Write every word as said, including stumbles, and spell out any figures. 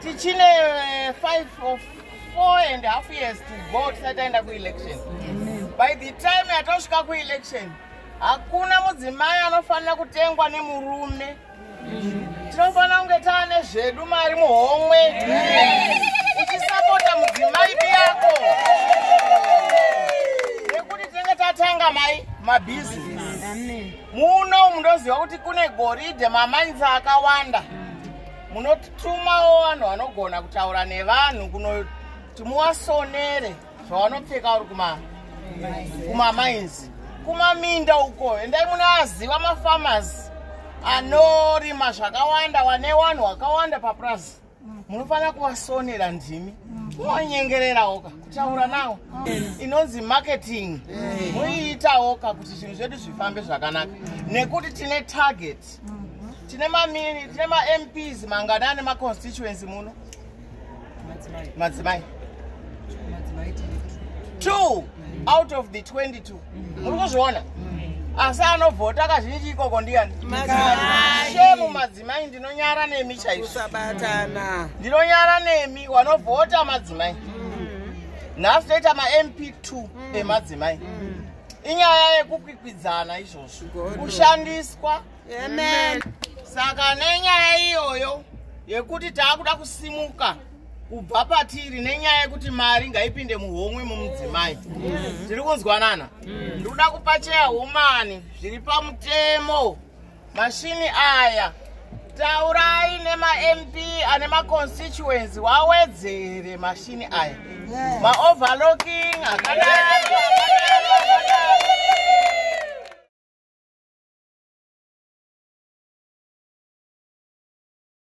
tichine five or four and a half years to go tisataenda ku-election. By the time yatosvika ku-election, hakuna mudzimai anofanira kutengwa nemurume. Tinofanira kunge taane zvedu mari muhomwe. Uchisapota mudzimai yako. Nekuti tinenge tatanga mai mabhizinesi. Muno mundoziva kuti kune goridhe mamainzi akawanda. Munotumawo vanhu vanogona kutaura nevanhu kuti muwasonere zvavanopfeka uri kuma kumamainzi. Kumaminda uko endai munoaziva mafamasi anorima zvakawanda wane vanhu vakawanda papurazi. Munofanira kuwasonera ndimi. Muwanyengererawo kutaura nawo. Inonzi marketing. Muiitawo kuti zvinhu zvedu zvifambe zvakanaka. Nekuti tine target. Tine mamini, tine ma-M Ps manganani ma-constituency muno. Madzimai. Two out of the twenty-two. Muri kuzviona? Asi anovhota kazhinji ikoko ndiani? Shemu madzimai, ndinonyara nemi chaizvo. Kusabatana. Ndinonyara nemi wanovhota madzimai. Nhasi toita ma-M P two emadzimai. Inyaya yekukwikwidzana izvozvo. Kushandiswa. Amen. Saka nenyaya iyoyo yekuti taakuda kusimuka kubva patiri nenyaya yekuti mari ngaipinde muhomwe mumudzimai. Tiri kunzwanana? Ndikuda kupa chairwoman zviri pamutemo. Mashini aya taurai nema-M P ane ma-constituency wawedzere mashini aya. Ma-overlooking akadaro akadaro.